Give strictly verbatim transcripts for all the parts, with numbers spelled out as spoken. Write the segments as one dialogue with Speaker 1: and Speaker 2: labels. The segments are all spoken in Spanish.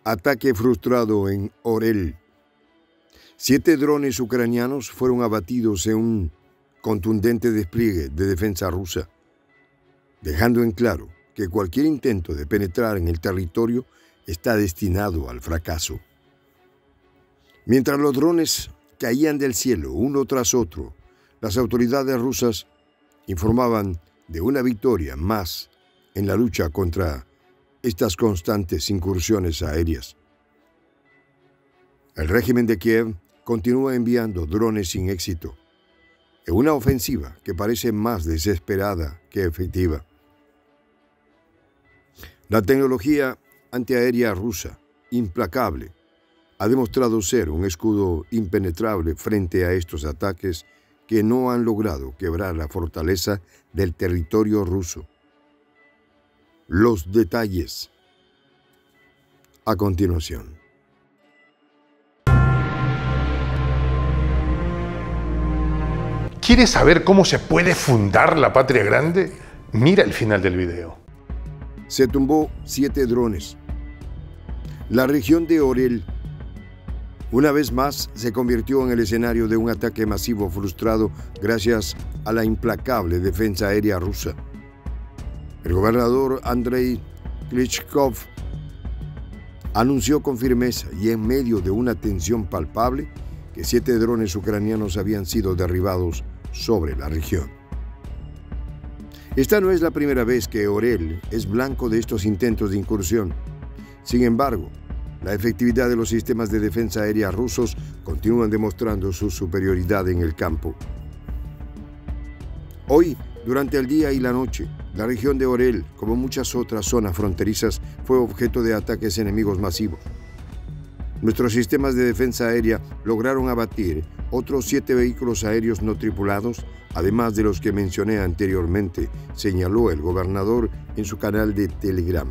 Speaker 1: Ataque frustrado en Orel. Siete drones ucranianos fueron abatidos en un contundente despliegue de defensa rusa, dejando en claro que cualquier intento de penetrar en el territorio está destinado al fracaso. Mientras los drones caían del cielo uno tras otro, las autoridades rusas informaban de una victoria más en la lucha contra estas constantes incursiones aéreas. El régimen de Kiev continúa enviando drones sin éxito, en una ofensiva que parece más desesperada que efectiva. La tecnología antiaérea rusa, implacable, ha demostrado ser un escudo impenetrable frente a estos ataques que no han logrado quebrar la fortaleza del territorio ruso. Los detalles a continuación.
Speaker 2: ¿Quieres saber cómo se puede fundar la patria grande? Mira el final del video.
Speaker 1: Se tumbó siete drones. La región de Orel, una vez más, se convirtió en el escenario de un ataque masivo frustrado gracias a la implacable defensa aérea rusa. El gobernador Andrei Klitschko anunció con firmeza y en medio de una tensión palpable que siete drones ucranianos habían sido derribados sobre la región. Esta no es la primera vez que Orel es blanco de estos intentos de incursión. Sin embargo, la efectividad de los sistemas de defensa aérea rusos continúan demostrando su superioridad en el campo. Hoy, durante el día y la noche, la región de Orel, como muchas otras zonas fronterizas, fue objeto de ataques enemigos masivos. Nuestros sistemas de defensa aérea lograron abatir otros siete vehículos aéreos no tripulados, además de los que mencioné anteriormente, señaló el gobernador en su canal de Telegram.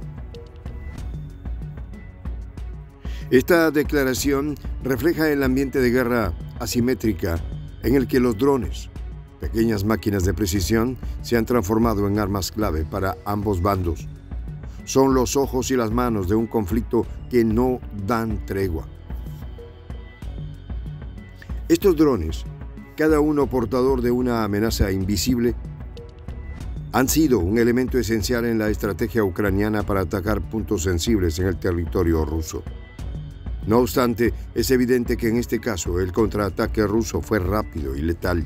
Speaker 1: Esta declaración refleja el ambiente de guerra asimétrica en el que los drones, pequeñas máquinas de precisión, se han transformado en armas clave para ambos bandos. Son los ojos y las manos de un conflicto que no dan tregua. Estos drones, cada uno portador de una amenaza invisible, han sido un elemento esencial en la estrategia ucraniana para atacar puntos sensibles en el territorio ruso. No obstante, es evidente que en este caso el contraataque ruso fue rápido y letal.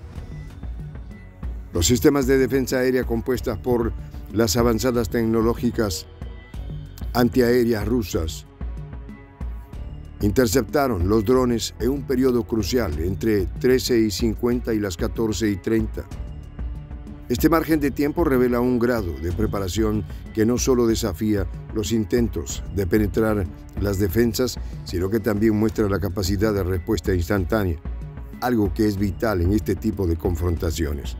Speaker 1: Los sistemas de defensa aérea compuestas por las avanzadas tecnológicas antiaéreas rusas interceptaron los drones en un periodo crucial entre trece y cincuenta y las catorce y treinta. Este margen de tiempo revela un grado de preparación que no solo desafía los intentos de penetrar las defensas, sino que también muestra la capacidad de respuesta instantánea, algo que es vital en este tipo de confrontaciones.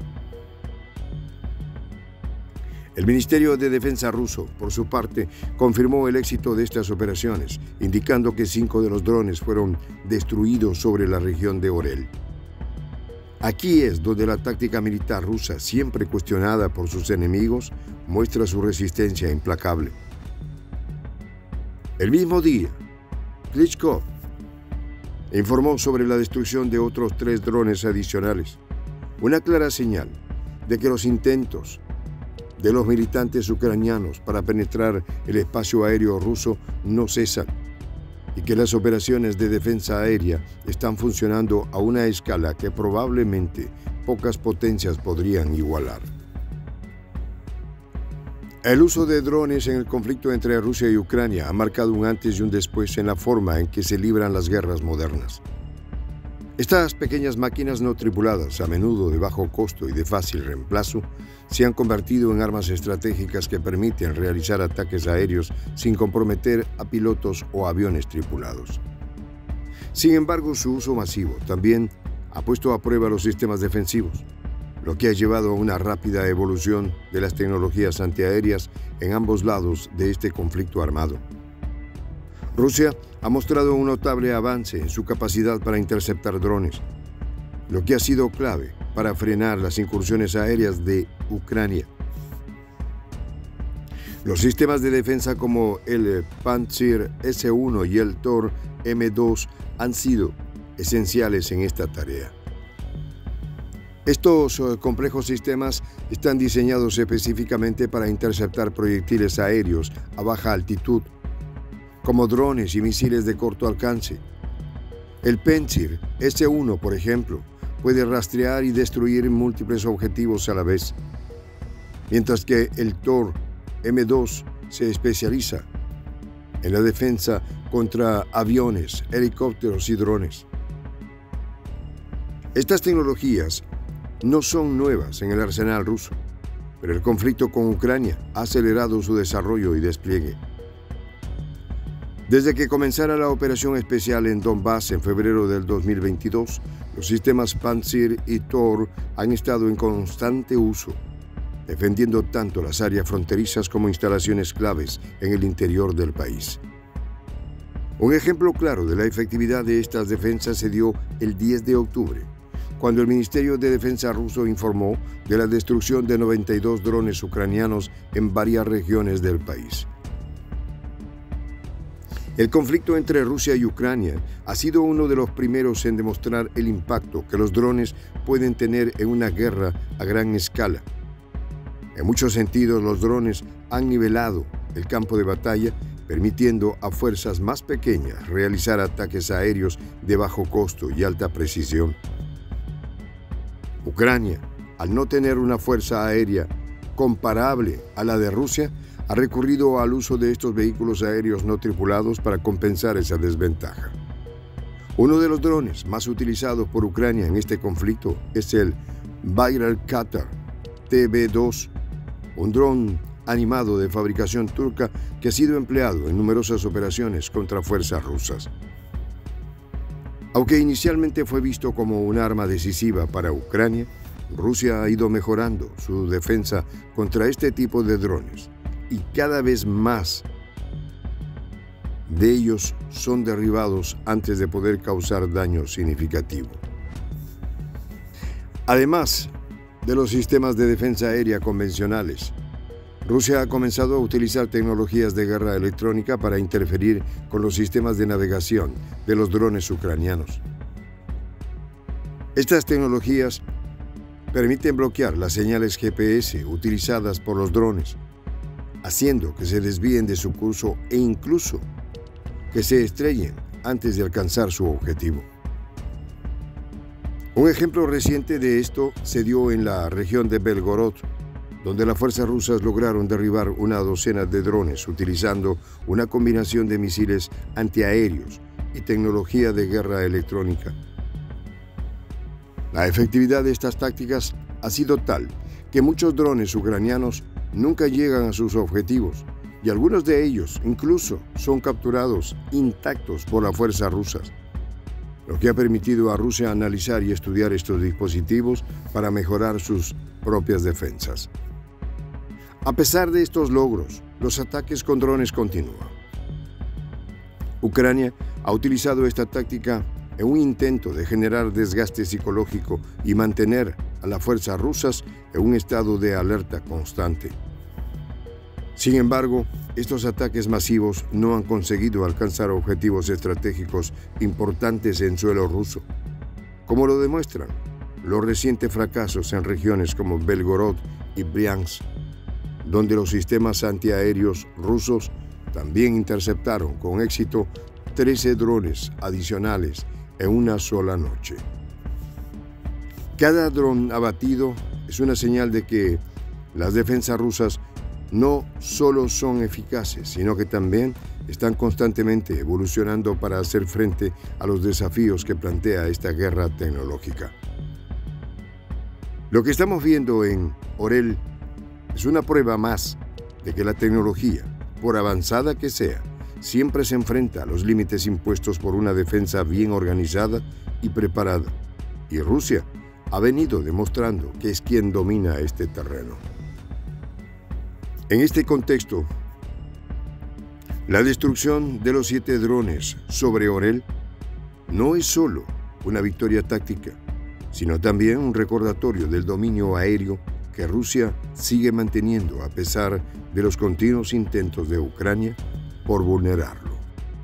Speaker 1: El Ministerio de Defensa ruso, por su parte, confirmó el éxito de estas operaciones, indicando que cinco de los drones fueron destruidos sobre la región de Orel. Aquí es donde la táctica militar rusa, siempre cuestionada por sus enemigos, muestra su resistencia implacable. El mismo día, Klitschko informó sobre la destrucción de otros tres drones adicionales, una clara señal de que los intentos de los militantes ucranianos para penetrar el espacio aéreo ruso no cesan y que las operaciones de defensa aérea están funcionando a una escala que probablemente pocas potencias podrían igualar. El uso de drones en el conflicto entre Rusia y Ucrania ha marcado un antes y un después en la forma en que se libran las guerras modernas. Estas pequeñas máquinas no tripuladas, a menudo de bajo costo y de fácil reemplazo, se han convertido en armas estratégicas que permiten realizar ataques aéreos sin comprometer a pilotos o aviones tripulados. Sin embargo, su uso masivo también ha puesto a prueba los sistemas defensivos, lo que ha llevado a una rápida evolución de las tecnologías antiaéreas en ambos lados de este conflicto armado. Rusia ha mostrado un notable avance en su capacidad para interceptar drones, lo que ha sido clave para frenar las incursiones aéreas de Ucrania. Los sistemas de defensa como el Pantsir ese uno y el Tor eme dos han sido esenciales en esta tarea. Estos complejos sistemas están diseñados específicamente para interceptar proyectiles aéreos a baja altitud, como drones y misiles de corto alcance. El Pantsir ese uno, por ejemplo, puede rastrear y destruir múltiples objetivos a la vez, mientras que el Tor eme dos se especializa en la defensa contra aviones, helicópteros y drones. Estas tecnologías no son nuevas en el arsenal ruso, pero el conflicto con Ucrania ha acelerado su desarrollo y despliegue. Desde que comenzara la operación especial en Donbass en febrero del dos mil veintidós, los sistemas Pantsir y Tor han estado en constante uso, defendiendo tanto las áreas fronterizas como instalaciones claves en el interior del país. Un ejemplo claro de la efectividad de estas defensas se dio el diez de octubre, cuando el Ministerio de Defensa ruso informó de la destrucción de noventa y dos drones ucranianos en varias regiones del país. El conflicto entre Rusia y Ucrania ha sido uno de los primeros en demostrar el impacto que los drones pueden tener en una guerra a gran escala. En muchos sentidos, los drones han nivelado el campo de batalla, permitiendo a fuerzas más pequeñas realizar ataques aéreos de bajo costo y alta precisión. Ucrania, al no tener una fuerza aérea comparable a la de Rusia, ha recurrido al uso de estos vehículos aéreos no tripulados para compensar esa desventaja. Uno de los drones más utilizados por Ucrania en este conflicto es el Bayraktar te be dos, un dron animado de fabricación turca que ha sido empleado en numerosas operaciones contra fuerzas rusas. Aunque inicialmente fue visto como un arma decisiva para Ucrania, Rusia ha ido mejorando su defensa contra este tipo de drones y cada vez más de ellos son derribados antes de poder causar daño significativo. Además de los sistemas de defensa aérea convencionales, Rusia ha comenzado a utilizar tecnologías de guerra electrónica para interferir con los sistemas de navegación de los drones ucranianos. Estas tecnologías permiten bloquear las señales G P S utilizadas por los drones, haciendo que se desvíen de su curso e incluso que se estrellen antes de alcanzar su objetivo. Un ejemplo reciente de esto se dio en la región de Belgorod, donde las fuerzas rusas lograron derribar una docena de drones utilizando una combinación de misiles antiaéreos y tecnología de guerra electrónica. La efectividad de estas tácticas ha sido tal que muchos drones ucranianos nunca llegan a sus objetivos y algunos de ellos incluso son capturados intactos por las fuerzas rusas, lo que ha permitido a Rusia analizar y estudiar estos dispositivos para mejorar sus propias defensas. A pesar de estos logros, los ataques con drones continúan. Ucrania ha utilizado esta táctica en un intento de generar desgaste psicológico y mantener a las fuerzas rusas en un estado de alerta constante. Sin embargo, estos ataques masivos no han conseguido alcanzar objetivos estratégicos importantes en suelo ruso, como lo demuestran los recientes fracasos en regiones como Belgorod y Bryansk, donde los sistemas antiaéreos rusos también interceptaron con éxito trece drones adicionales en una sola noche. Cada dron abatido es una señal de que las defensas rusas no solo son eficaces, sino que también están constantemente evolucionando para hacer frente a los desafíos que plantea esta guerra tecnológica. Lo que estamos viendo en Orel es una prueba más de que la tecnología, por avanzada que sea, siempre se enfrenta a los límites impuestos por una defensa bien organizada y preparada. Y Rusia ha venido demostrando que es quien domina este terreno. En este contexto, la destrucción de los siete drones sobre Orel no es solo una victoria táctica, sino también un recordatorio del dominio aéreo que Rusia sigue manteniendo a pesar de los continuos intentos de Ucrania por vulnerarlo.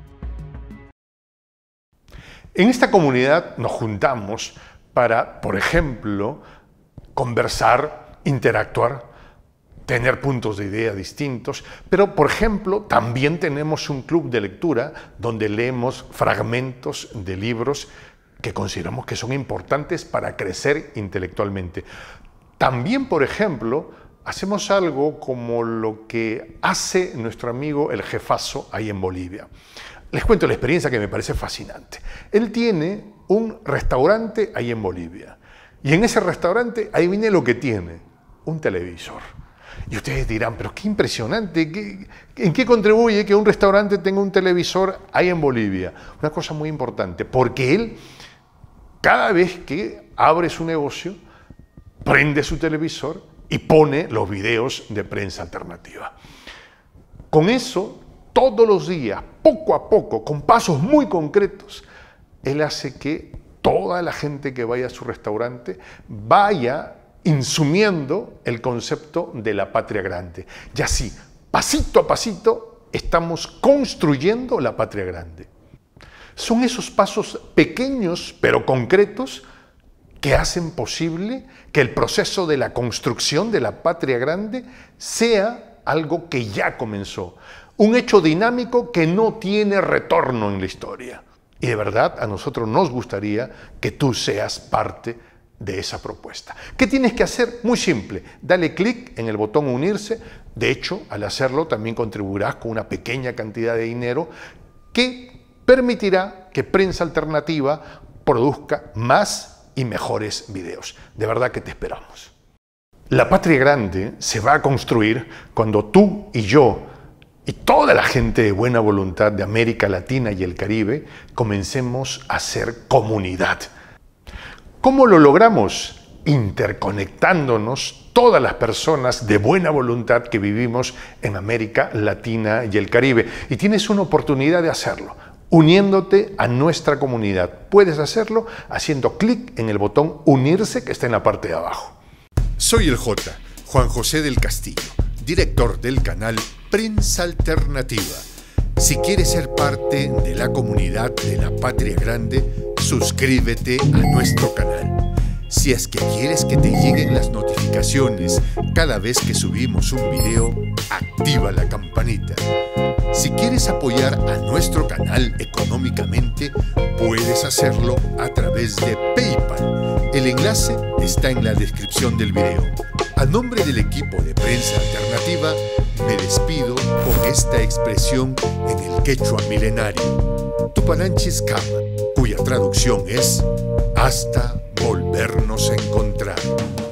Speaker 2: En esta comunidad nos juntamos para, por ejemplo, conversar, interactuar, tener puntos de idea distintos, pero, por ejemplo, también tenemos un club de lectura donde leemos fragmentos de libros que consideramos que son importantes para crecer intelectualmente. También, por ejemplo, hacemos algo como lo que hace nuestro amigo el jefazo ahí en Bolivia. Les cuento la experiencia que me parece fascinante. Él tiene un restaurante ahí en Bolivia y en ese restaurante, adivine lo que tiene, un televisor. Y ustedes dirán, pero qué impresionante, ¿qué, ¿en qué contribuye que un restaurante tenga un televisor ahí en Bolivia? Una cosa muy importante, porque él, cada vez que abre su negocio, prende su televisor y pone los videos de prensa alternativa. Con eso, todos los días, poco a poco, con pasos muy concretos, él hace que toda la gente que vaya a su restaurante vaya insumiendo el concepto de la patria grande. Y así, pasito a pasito, estamos construyendo la patria grande. Son esos pasos pequeños pero concretos que hacen posible que el proceso de la construcción de la patria grande sea algo que ya comenzó. Un hecho dinámico que no tiene retorno en la historia. Y de verdad, a nosotros nos gustaría que tú seas parte de esa propuesta. ¿Qué tienes que hacer? Muy simple. Dale clic en el botón unirse. De hecho, al hacerlo también contribuirás con una pequeña cantidad de dinero que permitirá que Prensa Alternativa produzca más y mejores videos. De verdad que te esperamos. La patria grande se va a construir cuando tú y yo y toda la gente de buena voluntad de América Latina y el Caribe comencemos a ser comunidad. ¿Cómo lo logramos? Interconectándonos todas las personas de buena voluntad que vivimos en América Latina y el Caribe. Y tienes una oportunidad de hacerlo, uniéndote a nuestra comunidad. Puedes hacerlo haciendo clic en el botón unirse que está en la parte de abajo.
Speaker 3: Soy el J, Juan José del Castillo, director del canal Prensa Alternativa. Si quieres ser parte de la comunidad de la Patria Grande, suscríbete a nuestro canal. Si es que quieres que te lleguen las notificaciones cada vez que subimos un video, activa la campanita. Si quieres apoyar a nuestro canal económicamente, puedes hacerlo a través de PayPal. El enlace está en la descripción del video. A nombre del equipo de Prensa Alternativa, me despido con esta expresión en el quechua milenario, Tupananchis Kama, cuya traducción es hasta volvernos a encontrar.